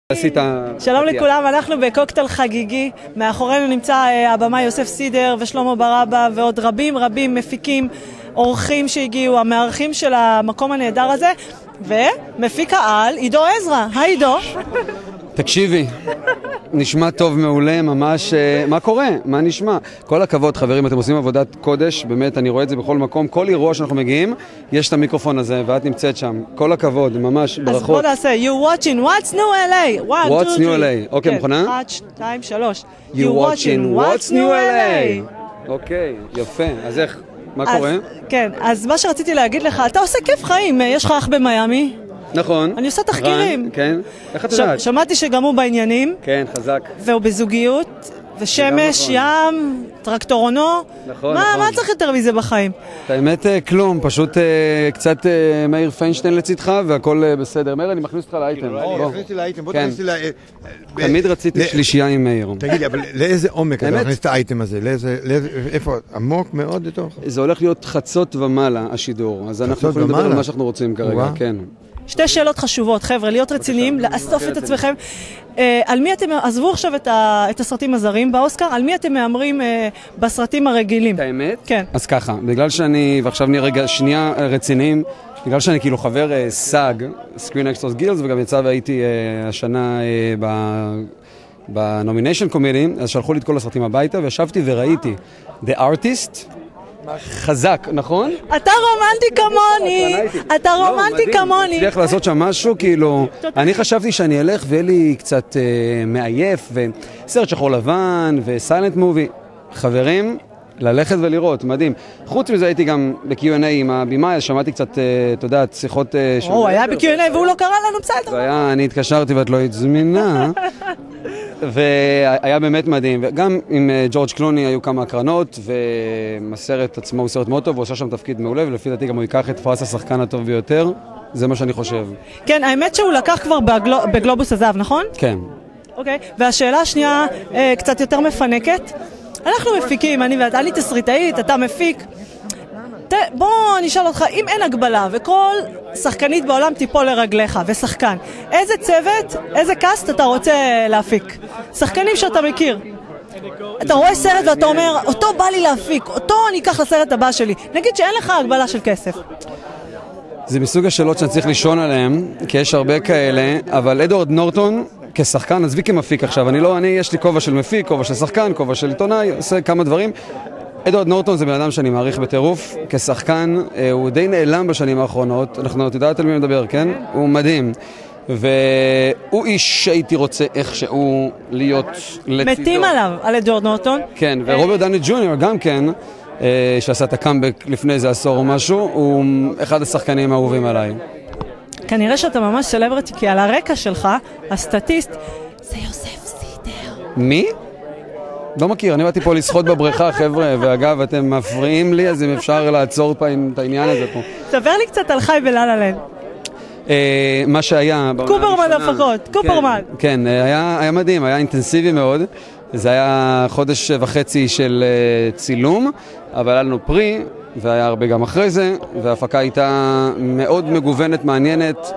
שלום לכולם, אנחנו בקוקטייל חגיגי, מאחורינו נמצא הבמה יוסף סידר ושלמה ברבא ועוד רבים מפיקים, אורחים שהגיעו, המארחים של המקום הנהדר הזה, ומפיק העל עידו עזרא. היי עידו. תקשיבי, נשמע טוב מעולה, ממש, מה קורה? מה נשמע? כל הכבוד חברים, אתם עושים עבודת קודש, באמת אני רואה את זה בכל מקום, כל אירוע שאנחנו מגיעים, יש את המיקרופון הזה ואת נמצאת שם, כל הכבוד, ממש ברכות. אז בוא נעשה, you watching What's New LA, 1, 2, 3. What's New LA, אוקיי, מוכנה? 1, 2, 3. You watching What's New LA. אוקיי, יפה, אז איך? מה קורה? כן, אז מה שרציתי להגיד לך, אתה עושה כיף חיים, יש לך אח במיימי? נכון. אני עושה תחקירים. כן. איך את יודעת? שמעתי שגם הוא בעניינים. כן, חזק. והוא בזוגיות, ושמש, ים, טרקטורונו. נכון. מה צריך יותר מזה בחיים? האמת כלום, פשוט קצת מאיר פיינשטיין לצדך והכל בסדר. מאיר, אני מכניס אותך לאייטם. הכניסתי לאייטם, בוא תכניסי תמיד רציתי שלישייה עם מאיר. תגידי, אבל לאיזה עומק אתה מכניס את האייטם הזה? איפה? עמוק מאוד לתוך? זה הולך להיות חצות ומעלה השידור, אז אנחנו יכולים לדבר על מה שאנחנו רוצים כרגע, כן. שתי שאלות חשובות, חבר'ה, להיות רציניים, לאסוף את עצמכם. על מי אתם, עזבו עכשיו את הסרטים הזרים באוסקר, על מי אתם מאמרים בסרטים הרגילים? את האמת? כן. אז ככה, בגלל שאני, ועכשיו נהיה רגע שנייה רציניים, בגלל שאני כאילו חבר סאג, Screen Actors Guild, וגם יצא והייתי השנה בנומיניישן קומיטי, אז שלחו לי את כל הסרטים הביתה, וישבתי וראיתי The Artist, חזק, נכון? אתה רומנטי כמוני, אתה רומנטי כמוני. הצליח לעשות שם משהו, כאילו, אני חשבתי שאני אלך ויהיה לי קצת מעייף, וסרט שחור לבן, וסיילנט מובי. חברים, ללכת ולראות, מדהים. חוץ מזה הייתי גם ב-Q&A עם הבימה, אז שמעתי קצת, אתה יודע, שיחות... הוא היה ב-Q&A והוא לא קרא לנו, בסדר. אני התקשרתי ואת לא היית זמינה. והיה באמת מדהים, וגם עם ג'ורג' קלוני היו כמה הקרנות, והסרט עצמו הוא סרט מאוד טוב, הוא עושה שם תפקיד מעולה, ולפי דעתי גם הוא ייקח את פרס השחקן הטוב ביותר, זה מה שאני חושב. כן, האמת שהוא לקח כבר בגלובוס הזהב, נכון? כן. אוקיי, והשאלה השנייה קצת יותר מפנקת, אנחנו מפיקים, אני תסריטאית, אתה מפיק, בוא נשאל אותך, אם אין הגבלה וכל שחקנית בעולם תיפול לרגליך ושחקן, איזה צוות, איזה קאסט אתה רוצה להפיק? שחקנים שאתה מכיר. אתה רואה סרט ואתה אומר, אותו בא לי להפיק, אותו אני אקח לסרט הבא שלי. נגיד שאין לך הגבלה של כסף. זה מסוג השאלות שאני צריך לישון עליהן, כי יש הרבה כאלה, אבל אדוארד נורטון כשחקן, עזבי כמפיק עכשיו, יש לי כובע של מפיק, כובע של שחקן, כובע של עיתונאי, עושה כמה דברים. אדוארד נורטון זה בן אדם שאני מעריך בטירוף, כשחקן, הוא די נעלם בשנים האחרונות, אנחנו יודעת על מי מדבר, כן? הוא מדהים, והוא איש שהייתי רוצה איכשהו להיות לצידו. מתים עליו, על אדוארד נורטון. כן, ורוברט דאני ג'וניור גם כן, שעשה את הקאמבק לפני איזה עשור או משהו, הוא אחד השחקנים האהובים עליי. כנראה שאתה ממש סלבריטי, כי על הרקע שלך, הסטטיסט, זה יוסף סידר. מי? לא מכיר, אני באתי פה לשחות בבריכה, חבר'ה, ואגב, אתם מפריעים לי, אז אם אפשר לעצור את העניין הזה פה. תספר לי קצת על חי בלה-לה לנד. מה שהיה... קופרמן לפחות, קופרמן. כן, היה מדהים, היה אינטנסיבי מאוד. זה היה חודש וחצי של צילום, אבל היה לנו פרי, והיה הרבה גם אחרי זה, וההפקה הייתה מאוד מגוונת, מעניינת,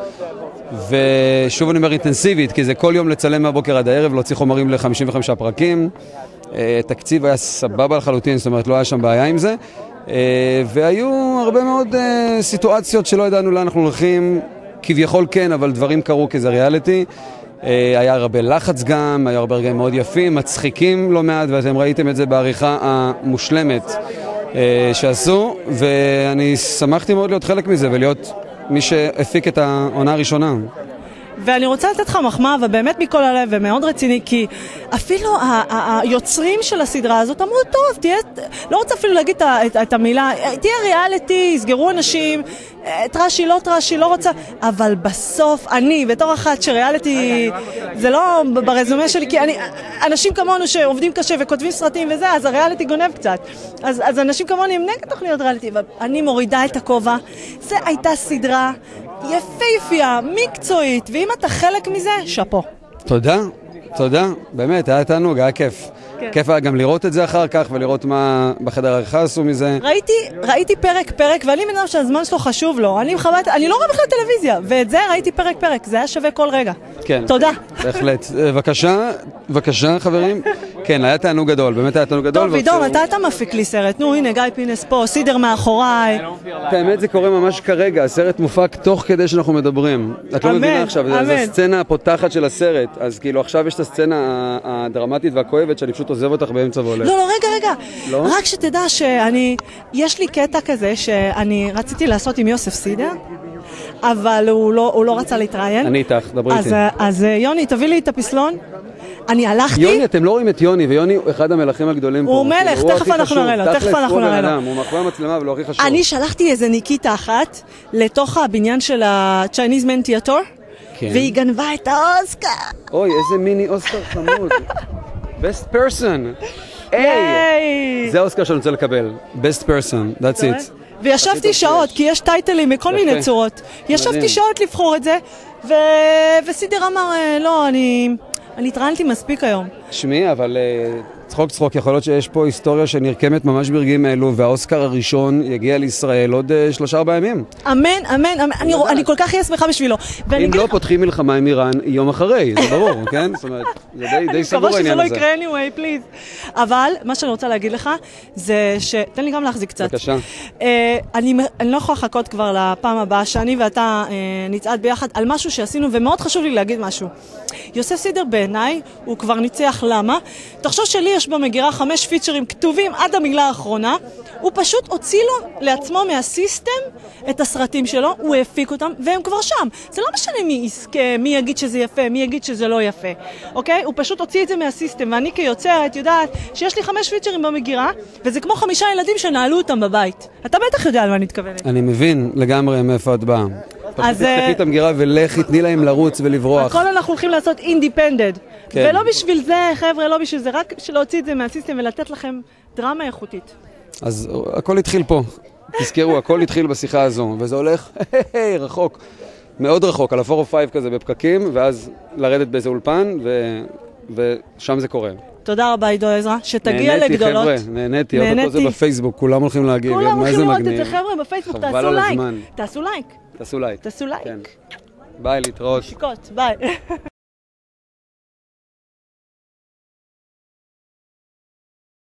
ושוב אני אומר אינטנסיבית, כי זה כל יום לצלם מהבוקר עד הערב, להוציא חומרים ל-55 פרקים. תקציב היה סבבה לחלוטין, זאת אומרת לא היה שם בעיה עם זה, והיו הרבה מאוד סיטואציות שלא ידענו לאן אנחנו הולכים, כביכול כן, אבל דברים קרו כי זה ריאליטי. היה הרבה לחץ גם, היה הרבה רגעים מאוד יפים, מצחיקים לא מעט, ואתם ראיתם את זה בעריכה המושלמת שעשו, ואני שמחתי מאוד להיות חלק מזה ולהיות מי שהפיק את העונה הראשונה. ואני רוצה לתת לך מחמאה, ובאמת מכל הלב, ומאוד רציני, כי אפילו היוצרים של הסדרה הזאת אמרו, טוב, לא רוצה אפילו להגיד את המילה, תהיה ריאליטי, יסגרו אנשים, טרשי, לא רוצה, אבל בסוף אני, בתור אחת שריאליטי, זה לא ברזומה שלי, כי אנשים כמונו שעובדים קשה וכותבים סרטים וזה, אז הריאליטי גונב קצת. אז אנשים כמונו הם נגד תוכניות ריאליטי, ואני מורידה את הכובע. זה הייתה סדרה יפהפייה, מקצועית, ואם אתה חלק מזה, שפו. תודה, באמת, היה תענוג, היה כיף. כיף היה גם לראות את זה אחר כך, ולראות מה בחדר העריכה עשו מזה. ראיתי פרק, ואני מבינה שהזמן שלו חשוב לו. אני לא רואה בכלל טלוויזיה, ואת זה ראיתי פרק. זה היה שווה כל רגע. כן. תודה. בהחלט. בבקשה, חברים. כן, היה תענוג גדול, באמת היה תענוג גדול. טוב, עידו, אתה מפיק לי סרט. נו, הנה, גיא פינס פה, סידר מאחוריי. האמת, זה קורה ממש כרגע. הסרט מופק תוך כדי שאנחנו מדברים. את לא מבינה עכשיו, זו הסצנה הפותחת של הסרט. אז כאילו, עכשיו יש את הסצנה הדרמטית והכואבת שאני פשוט עוזב אותך באמצע ועולה. לא, רגע. רק שתדע יש לי קטע כזה שאני רציתי לעשות עם יוסף סידר, אבל הוא לא רצה להתראיין. אני איתך, דברי איתי. אז יוני, תביא לי את הפסלון. אני הלכתי... יוני, אתם לא רואים את יוני, ויוני הוא אחד המלכים הגדולים פה. הוא מלך, תכף אנחנו נראה לו. הוא מאחורי המצלמה ולא הכי חשוב. אני שלחתי איזה ניקיטה אחת לתוך הבניין של ה-Chinese Man Theater, והיא גנבה את האוסקר. אוי, איזה מיני אוסקר חמוד. Best person. היי! זה האוסקר שאני רוצה לקבל. Best person, that's it. וישבתי שעות, כי יש טייטלים מכל מיני צורות. ישבתי שעות לבחור את זה, וסידר אמר, לא, אני התראיינתי מספיק היום. שמי, אבל צחוק, יכול להיות שיש פה היסטוריה שנרקמת ממש ברגעים אלו, והאוסקר הראשון יגיע לישראל עוד 3-4 ימים. אמן, אני כל כך שמחה בשבילו. אם לא פותחים מלחמה עם איראן יום אחרי, זה ברור, כן? זאת אומרת, זה די סגור העניין הזה. אני מקווה שזה לא יקרה anyway, please. אבל מה שאני רוצה להגיד לך, זה תן לי גם להחזיק קצת. בבקשה. אני לא יכולה לחכות כבר לפעם הבאה, שאני ואתה נצעד ביחד על משהו שעשינו, ומאוד חשוב לי להגיד משהו. יוסף סידר בעיניי, הוא כבר ניצח למה. תחשוב שלי יש במגירה 5 פיצ'רים כתובים עד המילה האחרונה, הוא פשוט הוציא לו לעצמו מהסיסטם את הסרטים שלו, הוא הפיק אותם, והם כבר שם. זה לא משנה מי יזכה, מי יגיד שזה יפה, מי יגיד שזה לא יפה. אוקיי? הוא פשוט הוציא את זה מהסיסטם, ואני כיוצרת יודעת שיש לי 5 פיצ'רים במגירה, וזה כמו 5 ילדים שנעלו אותם בבית. אתה בטח יודע על מה אני מתכוונת. אני מבין לגמרי מאיפה את באה. פשוט תפתחי את המגירה ולכי, תני להם לרוץ ולברוח. הכל אנחנו הולכים לעשות אינדיפנדנט. ולא בשביל זה, חבר'ה, לא בשביל זה, רק להוציא את זה מהסיסטם ולתת לכם דרמה איכותית. אז הכל התחיל פה. תזכרו, הכל התחיל בשיחה הזו, וזה הולך רחוק, מאוד רחוק, על ה-4 או 5 כזה בפקקים, ואז לרדת באיזה אולפן, ושם זה קורה. תודה רבה, עידו עזרא, שתגיע לגדולות. נהניתי, חבר'ה, נהניתי. עוד פה זה בפייסבוק, כולם הולכים להגיב. כולם הולכים לראות את זה, חבר'ה, בפייסבוק, תעשו לייק. תעשו לייק. תעשו לייק. ביי, להתראות. נשיקות, ביי.